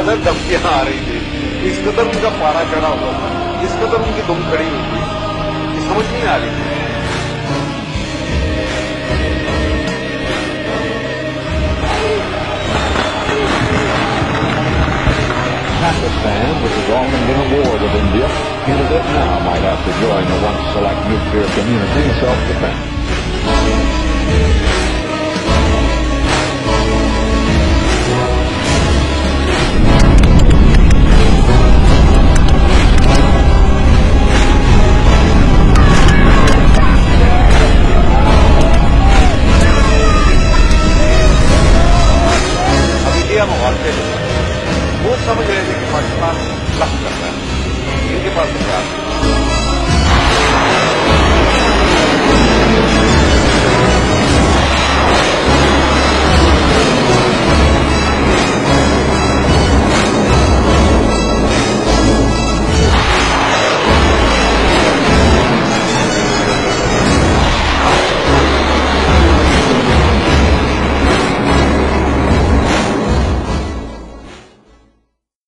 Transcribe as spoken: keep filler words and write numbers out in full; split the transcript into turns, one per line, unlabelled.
कदर धमकियां आ रही थी, इस कदर उनका पारा चढ़ा हुआ था, इस कदर उनकी दुम खड़ी हुई थी, ये समझ नहीं आ रही थी।
Pakistan, which has often been at war with India, in it now might have to join the once select nuclear community in self-defense.